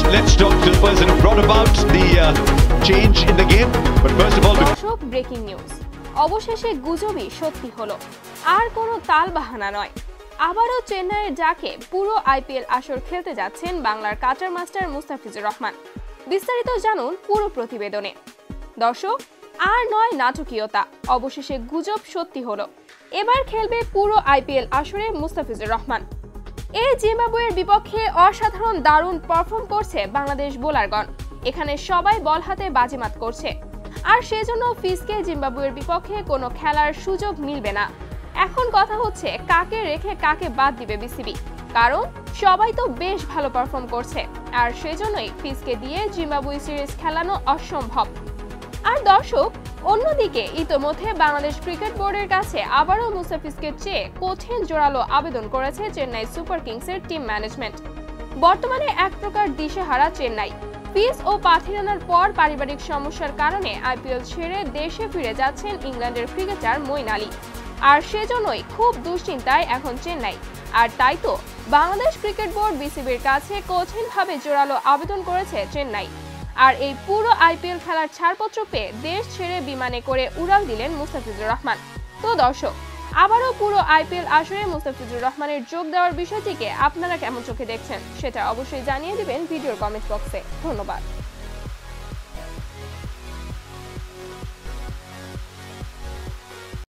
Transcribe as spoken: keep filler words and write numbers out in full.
let's talk to the person who brought about the uh, change in the game. But first of all, দর্শক, breaking news. অবশেষে গুজবই সত্যি হলো, আর কোনো তালবাহানা নয়। আবারও চেন্নাইয়ের ডাকে পুরো আইপিএল আসর খেলতে যাচ্ছেন বাংলার কাটার মাস্টার মুস্তাফিজুর রহমান। বিস্তারিত জানুন পুরো প্রতিবেদনে। দর্শক, আর নয় নাটকীয়তা, অবশেষে গুজব সত্যি হলো। এবার খেলবে পুরো আইপিএল আসরে মুস্তাফিজুর রহমান। এই জিম্বাবুয়ের বিপক্ষে অসাধারণ দারুণ পারফর্ম করছে বাংলাদেশ বোলারগণ। এখানে সবাই বল হাতে বাজিমাত করছে, আর সেজন্য ফিসকে জিম্বাবুয়ের বিপক্ষে কোনো খেলার সুযোগ মিলবে না। এখন কথা হচ্ছে কাকে রেখে কাকে বাদ দিবে বিসিবি, কারণ সবাই তো বেশ ভালো পারফর্ম করছে, আর সেজন্যই ফিসকে দিয়ে জিম্বাবুয়ে সিরিজ খেলানো অসম্ভব। আর দর্শক, অন্যদিকে ইতোমধ্যে বাংলাদেশ ক্রিকেট বোর্ডের কাছে আবারও মুস্তাফিজকে চেয়ে কঠিন জোরালো আবেদন করেছে চেন্নাই সুপার কিংসের টিম ম্যানেজমেন্ট। বর্তমানে এক প্রকার দিশেহারা চেন্নাই। ফিস ও পাথিরানার পর পারিবারিক সমস্যার কারণে আইপিএল ছেড়ে দেশে ফিরে যাচ্ছেন ইংল্যান্ডের ক্রিকেটার মঈন আলী, আর সেজন্যই খুব দুশ্চিন্তায় এখন চেন্নাই। আর তাই তো বাংলাদেশ ক্রিকেট বোর্ড বিসিবির কাছে কঠিনভাবে জোরালো আবেদন করেছে চেন্নাই। আর এই পুরো আইপিএল খেলার ছাড়পত্র পেয়ে দেশ ছেড়ে বিমানে করে উড়াল দিলেন মুস্তাফিজুর রহমান। তো দর্শক, আবারও পুরো আইপিএল আসরে মুস্তাফিজুর রহমানের যোগ দেওয়ার বিষয়টিকে আপনারা কেমন চোখে দেখছেন সেটা অবশ্যই জানিয়ে দিবেন ভিডিওর কমেন্ট বক্সে। ধন্যবাদ।